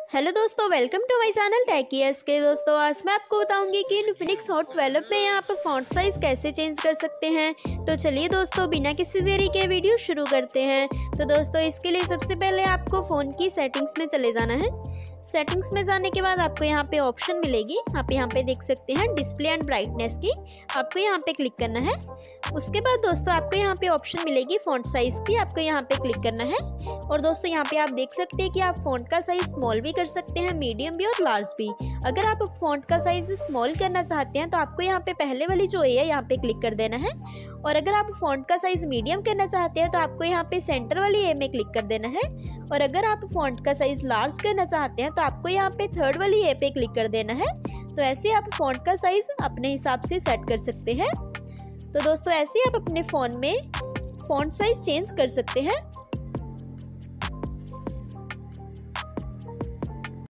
Hello दोस्तों, welcome to my channel टेकीएस के। दोस्तों आज मैं आपको बताऊंगी कि इन्फिनिक्स हॉट 12 में यहाँ पर फॉन्ट साइज कैसे चेंज कर सकते हैं। तो चलिए दोस्तों, बिना किसी देरी के वीडियो शुरू करते हैं। तो दोस्तों इसके लिए सबसे पहले आपको फ़ोन की सेटिंग्स में चले जाना है। सेटिंग्स में जाने के बाद आपको यहाँ पे ऑप्शन मिलेगी। आप यहाँ पे देख सकते हैं डिस्प्ले एंड ब्राइटनेस की, आपको यहाँ पे क्लिक करना है। उसके बाद दोस्तों आपको यहाँ पे ऑप्शन मिलेगी फॉन्ट साइज़ की, आपको यहाँ पे क्लिक करना है। और दोस्तों यहाँ पे आप देख सकते हैं कि आप फ़ॉन्ट का साइज़ स्मॉल भी कर सकते हैं, मीडियम भी और लार्ज भी। अगर आप फ़ॉन्ट का साइज़ स्मॉल करना चाहते हैं तो आपको यहाँ पे पहले वाली जो है यहाँ पे क्लिक कर देना है। और अगर आप फ़ॉन्ट का साइज़ मीडियम करना चाहते हैं तो आपको यहाँ पे सेंटर वाली ए में क्लिक कर देना है। और अगर आप फ़ॉन्ट का साइज़ लार्ज करना चाहते हैं तो आपको यहाँ पे थर्ड वाली ए पे क्लिक कर देना है। तो ऐसे आप फ़ॉन्ट का साइज़ अपने हिसाब से सेट कर सकते हैं। तो दोस्तों ऐसे आप अपने फ़ोन में फ़ॉन्ट साइज़ चेंज कर सकते हैं।